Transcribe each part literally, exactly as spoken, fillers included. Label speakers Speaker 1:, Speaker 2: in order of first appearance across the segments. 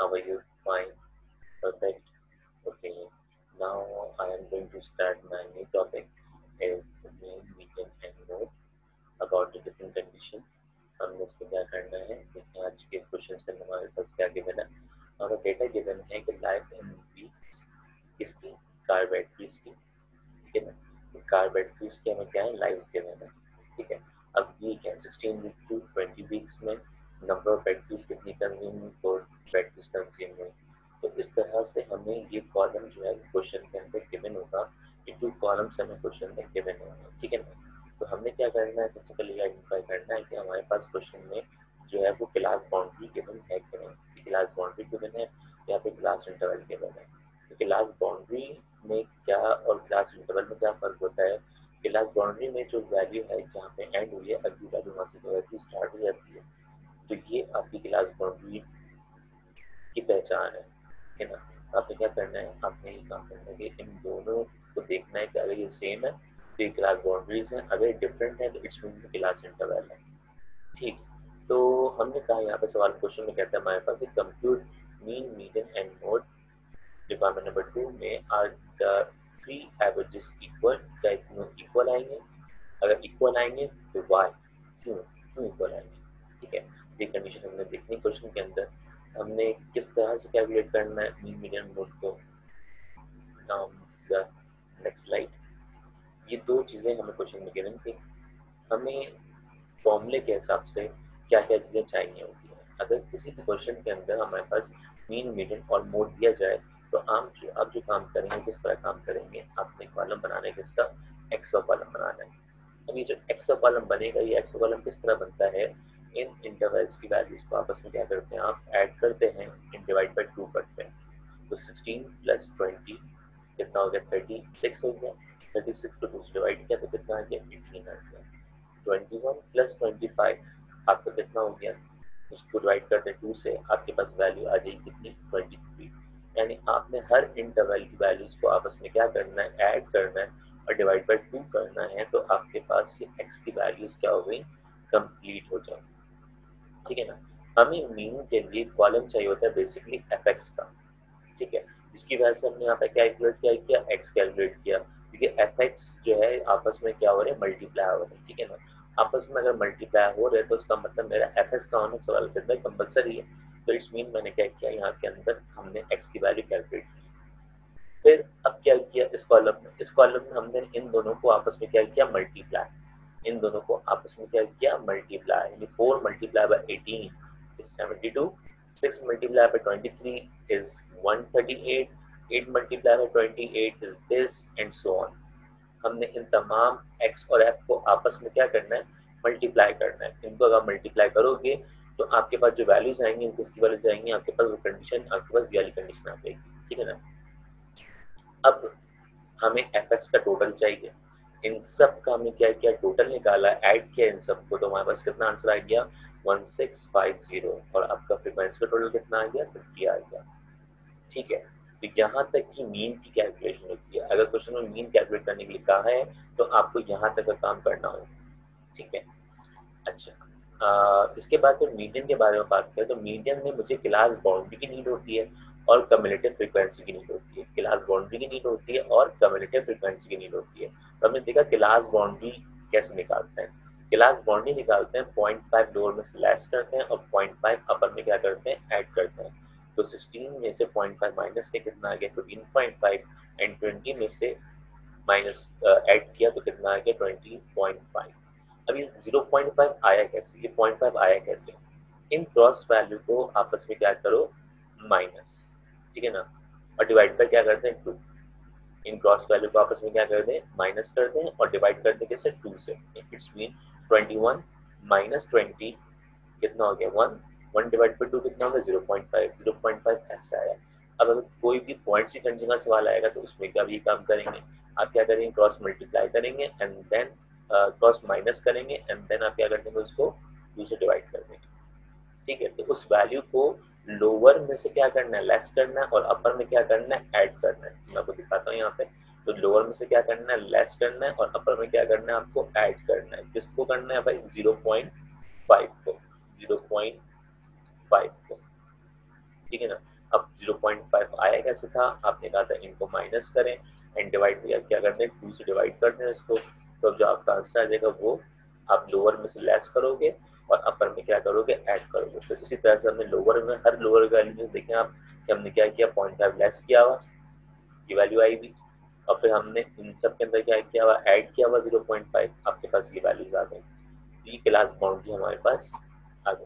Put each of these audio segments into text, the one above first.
Speaker 1: How are you? Fine. Perfect. Okay. Now I am going to start my new topic is mean, median and mode about the different condition. हमने इसको क्या करना है देखिए आज के क्वेश्चन में हमारे पास क्या गिवन है हमारा डेटा गिवन है कि लाइफ इन वीक्स किसकी कार बैटरीज की ठीक है ना कार बैटरीज की हमें क्या है लाइफ गिवन है ठीक है अब वीक है sixteen week to twenty weeks में नंबर ऑफ बैटरीज कितनी कंज्यूम और बैटरीज कंज्यूम हुई तो इस तरह से हमें ये कॉलम जो है क्वेश्चन के अंदर गिवन होगा ये टू कॉलम्स हमें क्वेश्चन में गिवन होंगे ठीक है ना तो हमने क्या करना है सबसे पहले आइडेंटिफाई करना है कि हमारे पास क्वेश्चन में जो है वो क्लास बाउंड्री गिवन है कि नहीं क्लास बाउंड्री गिवन है या फिर क्लास इंटरवल गिवन है तो क्लास बाउंड्री में क्या और क्लास इंटरवल में क्या फर्क होता है क्लास बाउंड्री में जो वैल्यू है जहाँ पे एंड हुई है अगली वैल्यू वहाँ से जो है स्टार्ट हो जाती है तो ये आपकी क्लास बाउंड्री की पहचान है है ना आपने क्या करना है आपने ये काम करना है कि इन दोनों को देखना है कि अगर ये सेम है तो ये क्लास बाउंड्रीज हैं अगर डिफरेंट है तो इट्स मीन क्लास इंटरवल है ठीक तो हमने कहा यहाँ पे सवाल क्वेश्चन में कहता है हमारे पास एक compute mean median and mode department number two में are the three averages equal क्या इतने इक्वल आएंगे अगर इक्वल आएंगे तो वाई क्यों क्यों इक्वल आएंगे ठीक है ये कंडीशन हमने देखनी क्वेश्चन के अंदर हमने किस तरह से कैलकुलेट करना है मीन मीडियन मोड को नेक्स्ट स्लाइड ये दो चीज़ें हमें क्वेश्चन में गिवन थी हमें फॉर्मूले के हिसाब से क्या क्या चीज़ें चाहिए होती हैं अगर किसी भी क्वेश्चन के अंदर हमारे पास मीन मीडियन और मोड दिया जाए तो आप जो आप जो काम करेंगे किस तरह काम करेंगे आपने कॉलम बनाना है किसका एक्स कॉलम बनाना है अब ये जो एक्स कॉलम बनेगा ये एक्स कॉलम किस तरह बनता है इन इंटरवल्स की वैल्यूज को आपस में क्या करते हैं आप ऐड करते हैं इन डिवाइड बाई टू करते हैं तो सिक्सटीन प्लस ट्वेंटी कितना हो गया थर्टी सिक्स हो गया थर्टी सिक्स को टू से डिवाइड किया तो कितना आ गया एटीन आ गया twenty one plus twenty five आपका कितना हो गया उसको डिवाइड करते टू से आपके पास वैल्यू आ जाएगी कितनी ट्वेंटी थ्री यानी आपने हर इंटरवल की वैल्यूज को आपस में क्या करना है ऐड करना है और डिवाइड बाई टू करना है तो आपके पास ये एक्स की वैल्यूज क्या हो गई कंप्लीट हो जाए ठीक है ना हमें मीन के लिए कॉलम चाहिए होता है बेसिकली एफ एक्स का ठीक है जिसकी वजह से हमने यहाँ पे कैलकुलेट क्या किया एक्स कैलकुलेट किया क्योंकि एफ एक्स जो है आपस में क्या हो रहे हैं मल्टीप्लाई हो रहे हैं ठीक है ना आपस में अगर मल्टीप्लाई हो रहे हैं तो उसका मतलब मेरा एफ एक्स का होना सवाल के अंदर कंपलसरी है तो इट्स मीन मैंने क्या किया यहाँ के अंदर हमने एक्स की वैल्यू कैलकुलेट की फिर अब क्या किया इस कॉलम में इस कॉलम में हमने इन दोनों को आपस में क्या किया मल्टीप्लाई इन दोनों को आपस में क्या किया मल्टीप्लाई यानी four multiply by eighteen is seventy two six multiply by twenty three is one thirty eight eight multiply by twenty eight is this and so on हमने इन तमाम x और f को आपस में क्या करना है मल्टीप्लाई करना है इनको अगर मल्टीप्लाई करोगे तो आपके पास जो वैल्यूज आएंगी उनको इसकी वैल्यूज आएंगी आपके पास वो कंडीशन आपके पास ये वाली कंडीशन आ जाएगी ठीक है ना अब हमें fx का टोटल चाहिए इन सब का हमने क्या किया टोटल निकाला ऐड किया इन सबको तो हमारे पास कितना आंसर आ गया वन सिक्स फाइव जीरो और आपका फ्रीक्वेंसी का टोटल कितना आ गया फिफ्टी आ गया ठीक है तो यहाँ तक की मीन की कैलकुलेशन होती है अगर क्वेश्चन में मीन कैलकुलेट करने के लिए कहा है तो आपको यहाँ तक का काम करना होगा ठीक है अच्छा आ, इसके बाद फिर मीडियन के बारे में बात करें तो मीडियन में मुझे क्लास बाउंड्री की नीड होती है और कम्युलेटिव फ्रीक्वेंसी की नीड होती है क्लास बाउंड्री की नीड होती है और कम्युलेटिव फ्रीक्वेंसी की नीड होती है तो हमने देखा क्लास बाउंड्री कैसे निकालते हैं क्लास बाउंड्री निकालते हैं पॉइंट फाइव लोअर में से लेस करते हैं और पॉइंट फाइव अपर में क्या करते हैं ऐड करते हैं तो सिक्सटीन में से पॉइंट फाइव माइनस के कितना आ गया fifteen point five and twenty में से माइनस ऐड किया तो कितना आ गया ट्वेंटी पॉइंट फाइव अब ये ज़ीरो पॉइंट फाइव आया कैसे ये पॉइंट फाइव आया कैसे इन क्रॉस वैल्यू को आपस में क्या करो माइनस ठीक है ना और डिवाइड पर क्या करते हैं टू इन क्रॉस वैल्यू को आपस में क्या कर दें माइनस कर दें और डिवाइड कर दें कैसे टू से it's mean twenty one minus twenty कितना हो गया one one divide by two कितना होगा zero point five zero point five ऐसा आया अब अगर कोई भी पॉइंट से कंडीशन का सवाल आएगा तो उसमें क्या भी काम करेंगे आप क्या करेंगे क्रॉस मल्टीप्लाई करेंगे एंड देन क्रॉस माइनस करेंगे एंड देन आप क्या कर देंगे उसको टू से डिवाइड कर देंगे ठीक है तो उस वैल्यू को लोअर में से क्या करना है लेस करना है और अपर में क्या करना है ऐड करना है मैं आपको दिखाता हूँ यहाँ पे तो लोअर में से क्या करना है लेस करना है और अपर में क्या करना है आपको ऐड करना है किसको करना है भाई ज़ीरो पॉइंट फाइव को ज़ीरो पॉइंट फाइव को ठीक है ना अब ज़ीरो पॉइंट फाइव आया कैसे था, आपने कहा था इनको माइनस करें एंड डिवाइड किया, क्या करते हैं टू से डिवाइड करते हैं इसको, तो जो आपका आंसर आ जाएगा वो आप लोअर में से लेस करोगे और अपर में क्या करोगे, ऐड करोगे। तो इसी तरह से हमने लोअर में हर लोअर वैल्यू देखें आप कि हमने क्या किया, पॉइंट फाइव लेस किया हुआ, ये वैल्यू आई हुई, और फिर हमने इन सब के अंदर क्या किया हुआ, ऐड किया हुआ ज़ीरो पॉइंट फाइव, आपके पास ये वैल्यूज आ गई, ये क्लास बाउंड्री हमारे पास आ गई।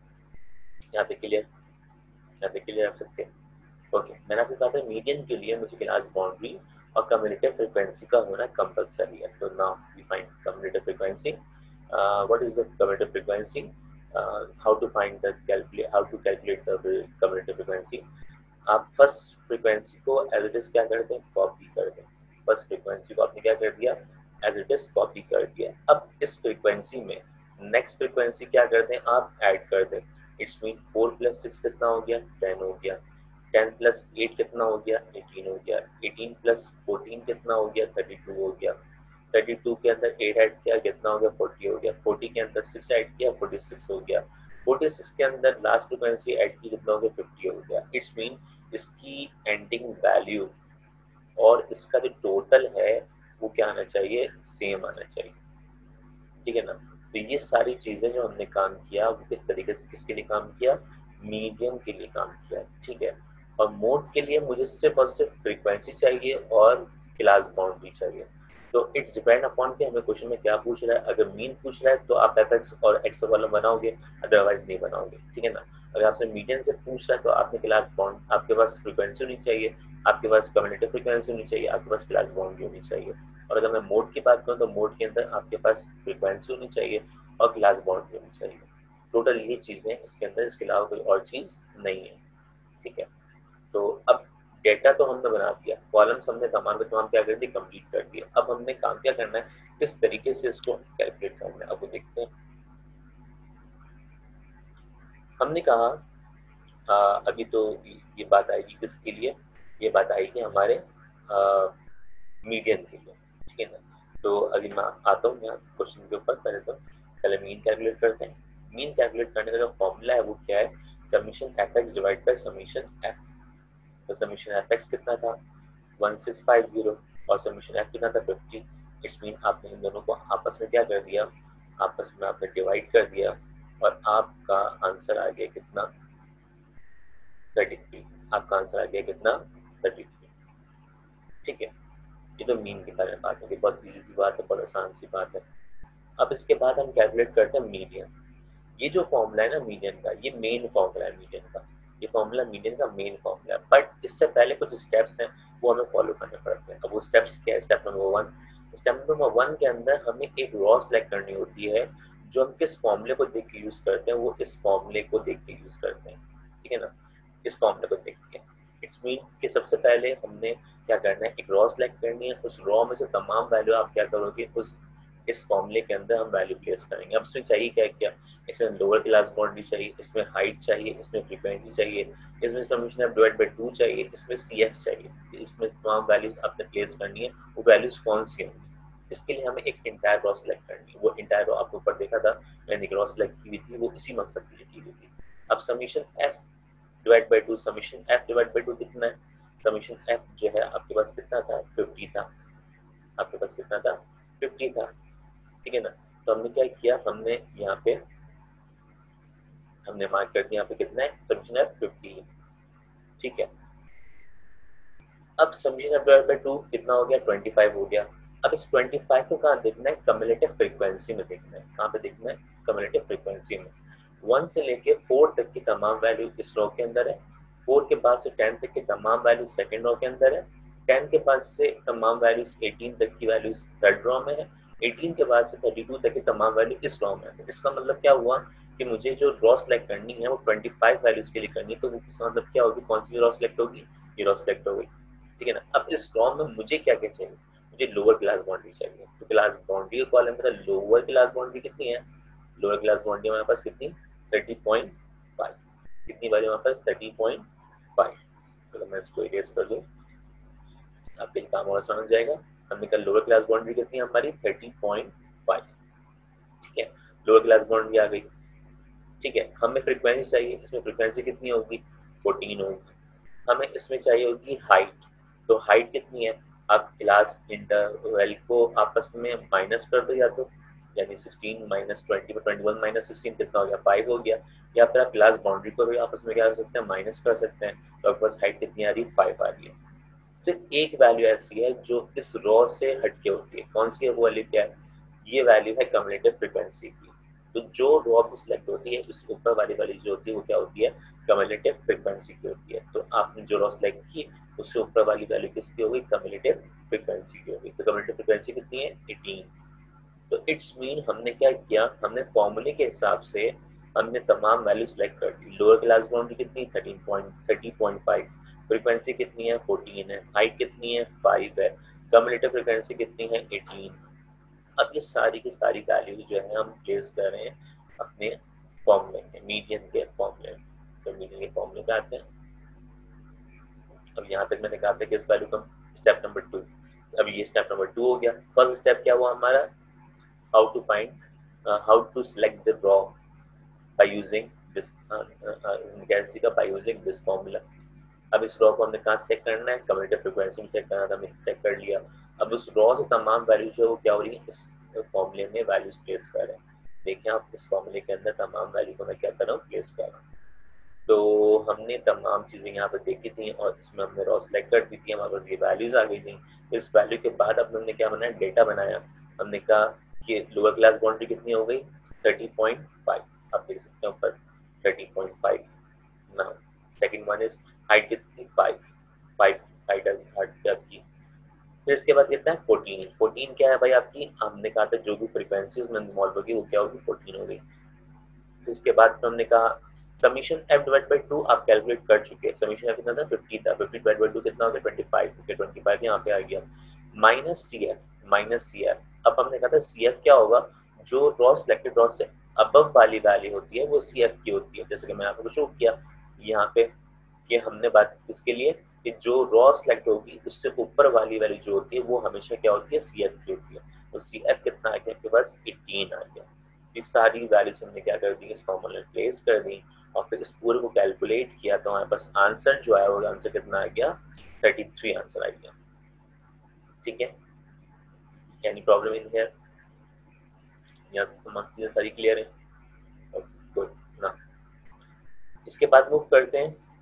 Speaker 1: यहाँ पे क्लियर, यहाँ पे क्लियर रख सकते हैं। ओके, मैंने आपको कहा था मीडियन के लिए मुझे क्लास बाउंड्री और कम्युलेटिव फ्रीक्वेंसी का होना कंपलसरी है। तो now we find cumulative frequency, what is the cumulative frequency, how to find the calculate how to calculate the cumulative frequency. आप फर्स्ट फ्रीक्वेंसी को एज इट इज क्या करते हैं, कॉपी कर दें। फर्स्ट फ्रीक्वेंसी को आपने क्या कर दिया, एज इट इज कॉपी कर दिया। अब इस फ्रीक्वेंसी में नेक्स्ट फ्रीक्वेंसी क्या करते हैं, आप ऐड कर दें। It's mean four plus six कितना हो गया, टेन हो गया, टेन प्लस एट कितना हो गया, एटीन हो गया, एटीन प्लस फोर्टीन कितना हो गया, थर्टी टू हो गया, थर्टी टू के अंदर एट ऐड किया कितना हो गया, फोर्टी हो गया, फोर्टी के अंदर सिक्स ऐड किया, फोर्टी सिक्स हो गया, फोर्टी सिक्स के अंदर लास्ट फ्रीक्वेंसी ऐड की कितना हो गया, फिफ्टी हो गया। इट्स मीन इसकी एंडिंग वैल्यू और इसका जो टोटल है वो क्या आना चाहिए, सेम आना चाहिए, ठीक है ना। तो ये सारी चीजें जो हमने काम किया वो किस तरीके से, किसके लिए काम किया, मीडियम के लिए काम किया, ठीक है। और मोड के लिए मुझे सिर्फ और सिर्फ फ्रीक्वेंसी चाहिए और क्लास बाउंड्री चाहिए। तो इट्स डिपेंड अपॉन कि हमें क्वेश्चन में क्या पूछ रहा है। अगर मीन पूछ रहा है तो आप एफ एक्स और एक्स वाला बनाओगे, अदरवाइज नहीं बनाओगे, ठीक है ना। अगर आपसे मीडियम से पूछ रहा है तो आपने क्लास बाउंड, आपके पास फ्रीक्वेंसी होनी चाहिए, आपके पास कम्युलेटिव फ्रीक्वेंसी होनी चाहिए, आपके पास क्लास बाउंड्री होनी चाहिए। और अगर मैं मोड की बात करूँ तो मोड के अंदर आपके पास फ्रीक्वेंसी होनी चाहिए और क्लास बाउंड्री होनी चाहिए। टोटल ये चीजें इसके अंदर, इसके अलावा कोई और चीज नहीं है, ठीक है। तो अब डेटा तो हमने बना दिया, कॉलम्स हमने तमाम के तमाम क्या कर दिए, कंप्लीट कर दिए। अब हमने काम क्या करना है, किस तरीके से इसको कैलकुलेट करना है, अब वो देखते हैं। हमने कहा आ, अभी तो ये बात आएगी किसके लिए, ये बात आएगी हमारे मीडियन के लिए, ठीक है ना। तो अभी मैं आता हूँ यहाँ क्वेश्चन के ऊपर। पहले तो पहले मीन कैलकुलेट करते हैं। मीन कैलकुलेट करने का जो फॉर्मूला है वो क्या है, summation F X divide by summation F. तो समीशन एफ एक्स कितना था, वन सिक्स फाइव जीरो, और समीशन एफ कितना था, फिफ्टी। इट्स मीन आपने इन दोनों को आपस में क्या कर दिया, आपस में आपने डिवाइड कर दिया और आपका आंसर आ गया कितना, थर्टी थ्री। आपका आंसर आ गया कितना, थर्टी थ्री, ठीक है। ये तो मीन के बारे में बात है, बहुत इजी सी बात है, बहुत आसान सी बात है। अब इसके बाद हम कैलकुलेट करते हैं मीडियन। ये जो फॉर्मूला है ना मीडियन का, ये मेन फॉर्मूला है मीडियन का, ये फॉर्मूला मीडियन का मेन फॉर्मूला है। बट इससे पहले कुछ स्टेप्स हैं वो हमें फॉलो करने पड़ते हैं। अब वो स्टेप्स क्या है, step number one. Step number one के अंदर हमें एक रॉ सेलेक्ट करनी होती है, जो हम किस फॉर्मूले को देख के यूज करते हैं, वो इस फॉर्मूले को देख के यूज करते हैं, ठीक है ना, इस फॉर्मूले को देख के। इट्स मीन कि सबसे पहले हमने क्या करना है, एक रॉ सेलेक्ट करनी है, उस रॉ में से तमाम वैल्यू आप क्या करोगे, उस इस फॉर्मूले के अंदर हम वैल्यू प्लेस करेंगे। अब इसमें चाहिए क्या क्या, इसमें लोअर क्लास बाउंड्री चाहिए, इसमें हाइट चाहिए, इसमें फ्रीक्वेंसी चाहिए, इसमें summation of divide by two चाहिए, इसमें सी एफ चाहिए। इसमें तमाम वैल्यूज आपने प्लेस करनी है, वो वैल्यूज कौन सी होंगी। इसके लिए हमें एक इंटायर रॉ सेलेक्ट करनी है। वो इंटायर रॉ आपको ऊपर देखा था, मैंने एक रॉ सेलेक्ट की हुई थी, वो इसी मकसद के लिए की हुई थी। अब summation F divide by two, summation F divide by two कितना है, समीशन एफ जो है आपके पास कितना था, फिफ्टी था, आपके पास कितना था, फिफ्टी था, ठीक है ना। तो हमने क्या किया, हमने यहाँ पे हमने मार्क कर दिया, यहाँ पे कितना है, समीशन है फिफ्टी, ठीक है। अब समीशन डिवाइड बाय टू कितना हो गया, ट्वेंटी फाइव हो गया। अब इस ट्वेंटी फाइव को कहाँ देखना है, कम्युलेटिव फ्रीक्वेंसी में देखना है। कहाँ पे देखना है, कम्युलेटिव फ्रीक्वेंसी में। वन से लेके फोर तक की तमाम वैल्यू इस रो के अंदर है, फोर के बाद से टेन तक की तमाम वैल्यू सेकेंड रो के अंदर है, टेन के बाद से तमाम वैल्यूज एटीन तक की वैल्यूज थर्ड रो में है, एटीन के बाद से थर्टी टू तक की तमाम वैल्यू इस रो में है। इसका मतलब क्या हुआ कि मुझे जो रॉ सेलेक्ट करनी है वो ट्वेंटी फाइव वैल्यूज के लिए करनी है। तो वो इसका मतलब क्या होगी, कौन सी रॉ सेलेक्ट होगी, ये रॉ सेलेक्ट हो गई, ठीक है ना। अब इस रॉ में मुझे क्या क्या चाहिए, मुझे लोअर क्लास बाउंड्री चाहिए। तो क्लास बाउंड्री का कॉलम मेरा लोअर क्लास बाउंड्री कितनी है, लोअर क्लास बाउंड्री हमारे पास कितनी, थर्टी पॉइंट फाइव। कितनी वाली हमारे पास, थर्टी पॉइंट फाइव। तो मैं इसको इरेज कर दूँ, आपके काम और समझ जाएगा। हमने कहा लोअर क्लास बाउंड्री कितनी है हमारी, थर्टी पॉइंट फाइव, ठीक है। लोअर क्लास बाउंड्री आ गई, ठीक है। हमें फ्रीक्वेंसी चाहिए, इसमें फ्रीक्वेंसी कितनी होगी, फोर्टीन होगी, हमें इसमें चाहिए होगी हाइट। तो हाइट कितनी है, आप क्लास इंटरवल को आपस में माइनस कर दो, या तो यानी sixteen minus twenty twenty one minus sixteen कितना हो गया, फाइव हो गया। या फिर आप क्लास बाउंड्री को भी आपस में क्या कर सकते हैं, माइनस कर सकते हैं। तो आपके पास हाइट कितनी आ रही है, फाइव आ रही है। सिर्फ एक वैल्यू ऐसी है जो इस रॉ से हटके होती है, कौन सी है वो वैल्यू, क्या है, ये वैल्यू है कम्युलेटिव फ्रीक्वेंसी की। तो जो रॉ की सिलेक्ट होती है उस ऊपर वाली वाली जो होती है वो क्या होती है, कम्युलेटिव फ्रीक्वेंसी की होती है। तो आपने जो रॉ सिलेक्ट की उससे ऊपर वाली वैल्यू किसकी होगी, कम्युलेटिव फ्रीक्वेंसी की होगी। तो कम्युलेटिव फ्रीक्वेंसी कितनी है, एटीन। तो इट्स मीन हमने क्या किया, हमने फॉर्मूले के हिसाब से हमने तमाम वैल्यू सेलेक्ट कर दी। लोअर क्लास बाउंड्री कितनी, thirteen point thirty point five, frequency कितनी है, फोर्टीन है, हाइट कितनी है, फाइव है, कम्युलेटिव फ्रीक्वेंसी कितनी है, एटीन। अब ये सारी की सारी वैल्यू जो है हम प्लेस कर रहे हैं अपने फॉर्मूले में, मीडियन के फॉर्मूले में। तो मीडियन के फॉर्मूले पे आते हैं। अब यहाँ तक मैंने कहा था कि इस वैल्यू का स्टेप नंबर टू। अब ये स्टेप नंबर टू हो गया। फर्स्ट स्टेप क्या हुआ हमारा, how to find uh, how to select the raw by using this uh, uh, uh, by using this formula। अब इस रॉ को हमने कहाँ चेक करना है, कम्युलेटिव फ्रीक्वेंसी में चेक करना था, हमने चेक कर लिया। अब उस रॉ से तमाम वैल्यू जो है वो क्या हो रही है, इस फॉर्मूले में वैल्यूज प्लेस कर रहे हैं। देखिए आप इस फॉर्मूले के अंदर तमाम वैल्यू को मैं क्या कर रहा हूँ, प्लेस कर रहा हूँ। तो हमने तमाम चीज़ें यहाँ पर देखी थी और इसमें हमने रॉ सेलेक्ट कर दी थी, हमारे पास ये वैल्यूज आ गई थी। इस वैल्यू के बाद अब हमने क्या बनाया, डेटा बनाया। हमने कहा कि लोअर क्लास बाउंड्री कितनी हो गई, थर्टी पॉइंट फाइव, आप देख सकते हैं ऊपर थर्टी पॉइंट फाइव। ना सेकेंड वन इज हाइट कितनी, फाइव, फाइव हाइट हाइट आपकी। फिर इसके बाद कितना है, फोर्टीन। फोर्टीन क्या है भाई आपकी, हमने कहा था जो भी फ्रीक्वेंसीज में इन्वॉल्व होगी वो क्या होगी, फोर्टीन हो गई। तो इसके बाद हमने कहा summation F divide by two आप कैलकुलेट कर चुके हैं। समीशन एफ कितना था, फिफ्टी था, फिफ्टी डिवाइड बाई टू कितना हो गया, twenty five. Okay, twenty five यहाँ पे आ गया। Minus C F, minus C F. अब हमने कहा था सी एफ क्या होगा, जो रॉ सिलेक्टेड रॉ से अबव वाली वैल्यू होती है वो सी एफ की होती है। जैसे कि मैंने आपको शो किया यहाँ पे कि हमने बात इसके लिए कि जो रॉ सिलेक्ट होगी उससे ऊपर वाली वैल्यू जो होती है वो हमेशा क्या होती है, सी एफ की होती है। तो सी एफ कितना आ गया आपके पास, एटीन आ गया। ये सारी वैल्यूज हमने क्या कर दी, इस फॉर्मूले में प्लेस कर दी और फिर इस पूरे को कैलकुलेट किया तो हमारे पास आंसर जो आया वो आंसर कितना आ गया, थर्टी थ्री आंसर आ गया। ठीक है, एनी प्रॉब्लम इन हियर, या तमाम चीजें सारी क्लियर है, गुड ना। इसके बाद मूव करते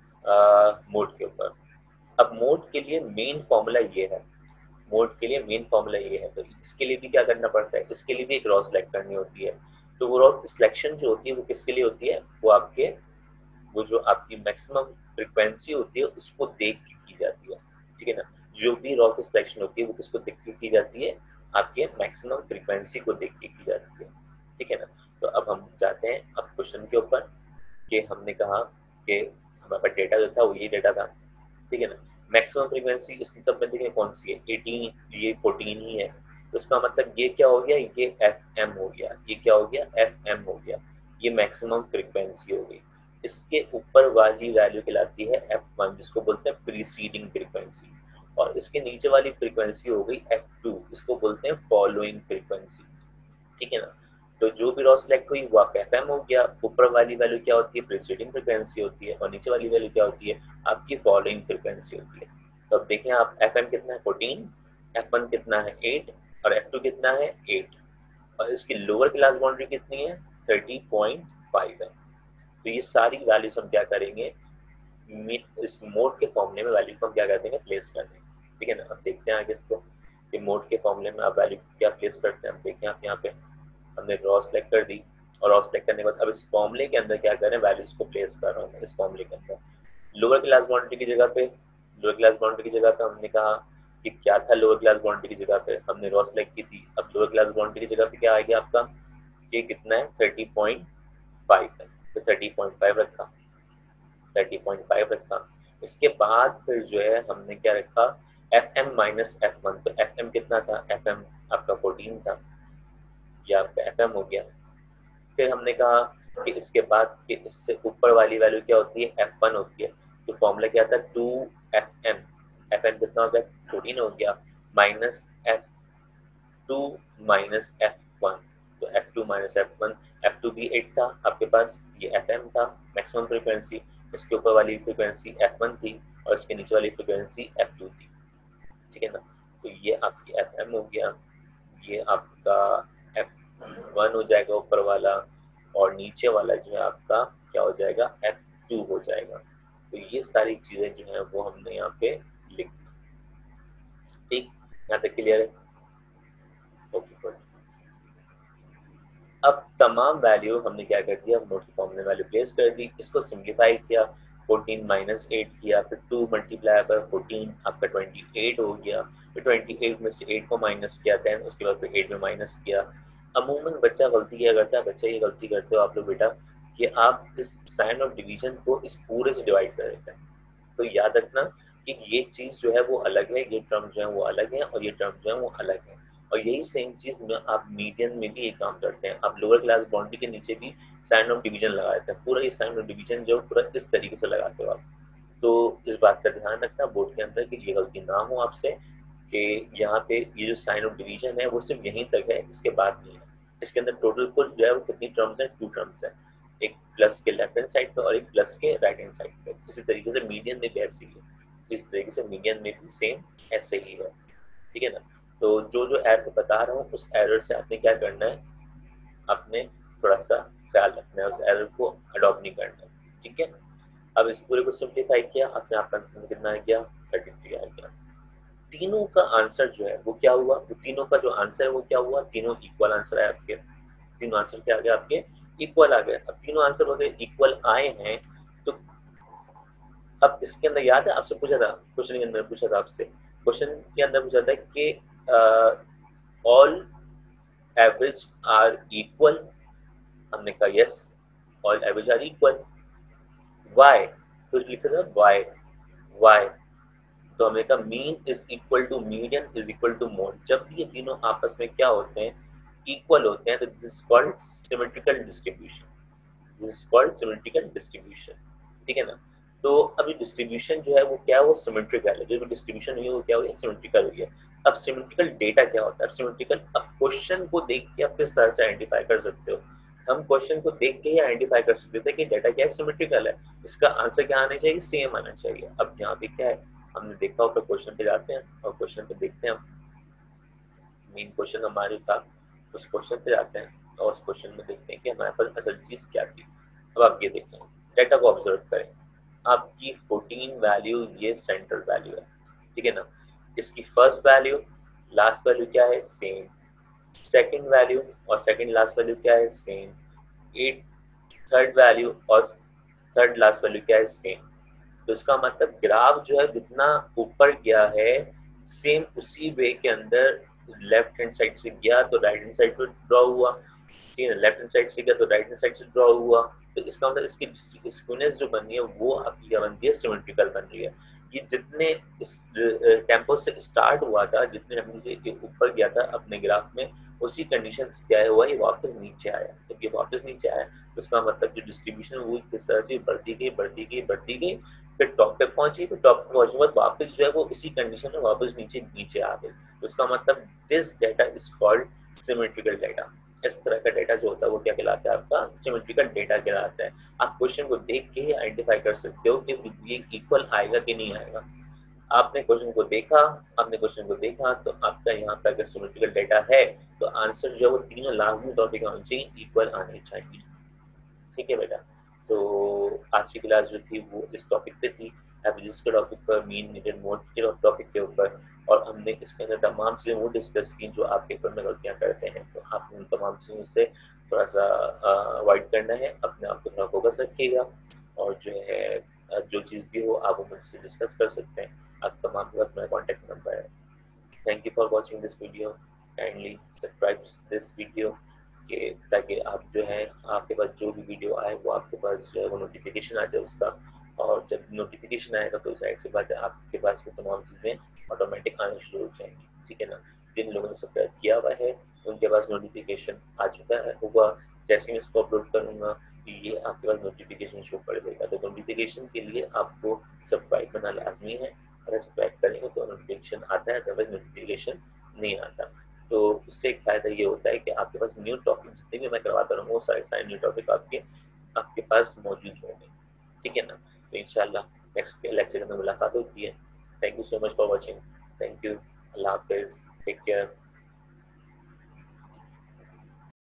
Speaker 1: हैं मोड के ऊपर। अब मोड के लिए मेन फॉर्मूला ये है, मोड के लिए मेन फॉर्मूला ये है। तो इसके लिए भी क्या करना पड़ता है, इसके लिए भी एक रॉ सिलेक्ट करनी होती है। तो वो रॉ सिलेक्शन जो होती है वो किसके लिए होती है, वो आपके वो जो आपकी मैक्सिमम फ्रीक्वेंसी होती है उसको देख के की जाती है। ठीक है ना, जो भी रॉ की सिलेक्शन होती है वो किसको देख के की जाती है, आपके मैक्सिमम फ्रीक्वेंसी को देख के की जाती है। ठीक है ना। तो अब हम जाते हैं अब क्वेश्चन के ऊपर कि हमने कहा कि हमारे पास डेटा जो था वो ये डेटा था। ठीक है ना, मैक्सिमम फ्रीक्वेंसी इस सब में देखिए कौन सी है, एटीन, ये फोर्टीन ही है। तो इसका मतलब ये क्या हो गया, ये एफ एम हो गया, ये क्या हो गया, एफ एम हो गया। ये मैक्सिमम फ्रीक्वेंसी हो गई। इसके ऊपर वाली वैल्यू कहलाती है एफ वन, जिसको बोलते हैं प्रीसीडिंग फ्रीक्वेंसी। और इसके नीचे वाली फ्रीक्वेंसी हो गई एफ टू, इसको बोलते हैं फॉलोइंग फ्रीक्वेंसी। ठीक है ना। तो जो भी रॉ सिलेक्ट हुई वो आपका एफ एम हो गया। ऊपर वाली वैल्यू क्या होती है, प्रीसीडिंग फ्रीक्वेंसी होती है, और नीचे वाली वैल्यू क्या होती है, आपकी फॉलोइंग फ्रीक्वेंसी होती है। तो अब देखें आप, एफ एम कितना है, फोर्टीन, एफ वन कितना है, एट, और एफ टू कितना है, एट, और इसकी लोअर क्लास बाउंड्री कितनी है, थर्टी पॉइंट फाइव है। तो ये सारी वैल्यूज हम क्या करेंगे, इस मोड के फॉर्मूले में वैल्यू को हम क्या कर देंगे, प्लेस कर देंगे। ठीक है ना। अब देखते हैं आगे इसको कि मोड के फॉर्मूले में आप वैल्यू क्या प्लेस करते हैं। अब देखिए आप यहाँ पे हमने रॉ सेलेक्ट कर दी, और रॉ सेलेक्ट करने के बाद अब इस फॉर्मूले के अंदर क्या करें, वैल्यूज को प्लेस कर रहा हूँ इस फॉर्मूले के अंदर। लोअर क्लास बाउंड्री की जगह पे, लोअर क्लास बाउंड्री की जगह पे हमने कहा कि क्या था, लोअर क्लास बाउंड्री की जगह पे हमने रॉ सेलेक्ट की थी। अब लोअर क्लास बाउंड्री की जगह पे क्या आ गया आपका, ये कितना है, थर्टी पॉइंट फाइव है। तो थर्टी पॉइंट फाइव रखा, थर्टी पॉइंट फाइव रखा। इसके बाद फिर जो है हमने क्या रखा, F M minus F one. तो एफ एम कितना था, एफ एम आपका फोर्टीन था, ये आपका एफ एम हो गया। फिर हमने कहा कि इसके बाद कि इससे ऊपर वाली वैल्यू क्या होती है, एफ वन होती है। तो फॉर्मूला क्या था, two F M, F M कितना हो गया, फोर्टीन हो गया, minus F two minus F one. तो F two minus F one, F two भी एट था आपके पास, ये एफ एम था मैक्सिमम फ्रीक्वेंसी, इसके ऊपर वाली फ्रीक्वेंसी एफ वन थी। और इसके नीचे वाली फ्रिक्वेंसी एफ टू थी, ठीक है ना। तो ये आपकी एफ एम हो गया, ये आपका एफ वन हो जाएगा ऊपर वाला, और नीचे वाला जो है आपका क्या हो जाएगा, एफ टू हो जाएगा। तो ये सारी चीजें जो है वो हमने यहाँ पे लिख दी, ठीक, यहाँ तक क्लियर है। Okay good. अब तमाम वैल्यू हमने क्या कर दिया, नोट की फॉर्म में वैल्यू प्लेस कर दी, इसको सिंप्लीफाई किया, फोर्टीन माइनस एट किया, फिर टू मल्टीप्लाई पर फोर्टीन आपका ट्वेंटी एट हो गया, फिर ट्वेंटी एट में से एट को माइनस किया, देन उसके बाद फिर एट में माइनस किया। अमूमन बच्चा गलती क्या करता है, बच्चा ये गलती करते हो आप लोग बेटा, कि आप इस साइन ऑफ डिवीजन को इस पूरे से डिवाइड कर देते हैं। तो याद रखना कि ये चीज जो है वो अलग है, ये टर्म जो है वो अलग है, और ये टर्म जो है वो अलग है। और यही सेम चीज में आप मीडियन में भी एक काम करते हैं, आप लोअर क्लास बाउंड्री के नीचे भी साइन ऑफ डिवीजन लगा देते हैं, पूरा ये साइन ऑफ डिवीजन जो पूरा इस तरीके से लगाते हो आप। तो इस बात का ध्यान रखना बोर्ड के अंदर कि ये गलती ना हो आपसे, कि यहाँ पे ये जो साइन ऑफ डिवीजन है वो सिर्फ यहीं तक है, इसके बाद नहीं है। इसके अंदर टोटल कुल जो है वो कितनी टर्म्स है, टू टर्म्स है, एक प्लस के लेफ्ट हैंड साइड पे और एक प्लस के राइट हैंड साइड पे। इसी तरीके से मीडियन में भी ऐसे ही है, इस तरीके से मीडियन में भी सेम ऐसे ही है, ठीक है ना। तो जो जो एरर बता रहा हूँ उस एरर से आपने क्या करना है, आपने थोड़ा सा ख्याल रखना है, उस एरर को अडॉप्ट नहीं करना है, ठीक है। अब इस पूरे को सिंप्लीफाई किया, अपने आपका आंसर कितना आ गया, थर्टी थ्री आ गया। तीनों का आंसर जो है वो क्या हुआ, वो तीनों का जो आंसर है वो क्या हुआ, तीनों इक्वल आंसर है आपके, तीनों आंसर क्या आ गया आपके, इक्वल आ गए। अब तीनों आंसर अगर इक्वल आए हैं तो अब इसके अंदर याद है आपसे पूछा था, क्वेश्चन के अंदर पूछा था आपसे, क्वेश्चन के अंदर पूछा था कि ऑल एवरेज आर इक्वल, हमने कहा yes, all average are equal. Y, तो लिखा था वाई, वाई, तो हमने कहा mean is equal to median is equal to mode. जब भी ये तीनों आपस में क्या होते हैं, इक्वल होते हैं, तो this is called symmetrical distribution, this is called symmetrical distribution, ठीक है ना। तो अभी डिस्ट्रीब्यूशन जो है वो क्या है, वो सिमेट्रिकल है, जो डिस्ट्रीब्यूशन हुई है वो क्या हुई है, सिमेट्रिकल हुई है। अब सिमेट्रिकल डेटा क्या होता है, सिमेट्रिकल, अब क्वेश्चन को देख के आप किस तरह से आइडेंटिफाई कर सकते हो, हम क्वेश्चन को देख के ही आइडेंटिफाई कर सकते थे कि डेटा क्या है, सिमेट्रिकल है, इसका आंसर क्या आना चाहिए, सेम आना चाहिए। अब यहाँ पे क्या है, हमने देखा होगा, क्वेश्चन पे जाते हैं और क्वेश्चन पे देखते हैं, मेन क्वेश्चन हमारे था, उस क्वेश्चन पे जाते हैं और उस क्वेश्चन में देखते हैं कि हमारे पास असल चीज क्या थी। अब आप ये देखें, डेटा को ऑब्जर्व करें, आपकी फोर्टीन वैल्यू ये सेंट्रल वैल्यू है, ठीक है ना। इसकी फर्स्ट वैल्यू लास्ट वैल्यू क्या है, सेम, सेकंड वैल्यू और सेकंड लास्ट वैल्यू क्या है, सेम, एट थर्ड वैल्यू और थर्ड लास्ट वैल्यू क्या है, सेम। तो इसका मतलब ग्राफ जो है जितना ऊपर गया है, सेम उसी वे के अंदर लेफ्ट हैंड साइड से गया तो राइट हैंड साइड पे ड्रॉ हुआ, ठीक है, लेफ्ट हैंड साइड से गया तो राइट हैंड साइड से ड्रॉ हुआ। तो इसका मतलब इसकी स्क्यूनेस जो बन रही है वो आपकी क्या बन रही है, सिमेट्रिकल बन रही है। ये जितने इस टेम्पो से स्टार्ट हुआ था, जितने हमने से ऊपर गया था अपने ग्राफ में, उसी कंडीशन से क्या हुआ, ये वापस नीचे आया। जब ये वापस नीचे आया तो उसका मतलब जो डिस्ट्रीब्यूशन वो किस तरह से बढ़ती गई बढ़ती गई बढ़ती गई, फिर टॉप पे पहुंची, तो टॉप पे पहुंचने के बाद वापस जो है वो उसी कंडीशन में वापस नीचे नीचे आ गई। तो उसका मतलब this data is called symmetrical data. इस तरह का डेटा जो होता है वो क्या कहलाता है, आपका सिमेट्रिकल डेटा कहलाता है। आप क्वेश्चन को देख के ही आइडेंटिफाई कर सकते हो कि ये इक्वल आएगा कि नहीं आएगा। आपने क्वेश्चन को देखा, आपने क्वेश्चन को देखा तो आपका यहाँ पे अगर सिमेट्रिकल डेटा है तो आंसर जो है वो तीनों लाजमी तौर पर आने चाहिए, इक्वल आने चाहिए, ठीक है बेटा। तो आज की क्लास जो थी वो इस टॉपिक पे थी, एवरेजेस के टॉपिक पर, मीन मीडियन मोड के टॉपिक के ऊपर, और हमने इसके अंदर तमाम चीज़ें वो डिस्कस की जो आप पेपर में गलतियाँ करते हैं। तो आप उन तमाम चीज़ों से थोड़ा सा अवॉइड करना है, अपने आप को थोड़ा फोकस रखिएगा, और जो है जो चीज़ भी हो आप मुझसे डिस्कस कर सकते हैं। आप तमाम के पास मेरा कॉन्टैक्ट नंबर है। Thank you for watching this video, kindly subscribe this video, कि ताकि आप जो है आपके पास जो भी वीडियो आए वो आपके पास जो है वो नोटिफिकेशन आ जाए उसका, और जब नोटिफिकेशन आएगा तो साइड से बात है आपके पास वो तमाम चीज़ें ऑटोमेटिक आना शुरू हो जाएंगी, ठीक है ना। जिन लोगों ने सब्सक्राइब किया हुआ है उनके पास नोटिफिकेशन आ चुका है होगा, जैसे मैं इसको अपलोड करूँगा ये आपके पास नोटिफिकेशन शो कर देगा। तो नोटिफिकेशन के लिए आपको सब्सक्राइब करना लाजमी है, अगर सब्सक्राइब करेंगे तो नोटिफिकेशन आता है, अदरवाइज नोटिफिकेशन नहीं आता। तो उससे एक फायदा ये होता है कि आपके पास न्यू टॉपिक जितने भी मैं करवाता रहूँगा वो सारे सारे न्यू टॉपिक आपके आपके पास मौजूद होंगे, ठीक है ना। तो इंशाल्लाह नेक्स्ट लेक्चर में मुलाकात होती है। Thank you so much for watching. Thank you. अल्लाह हाफिज़। Take care.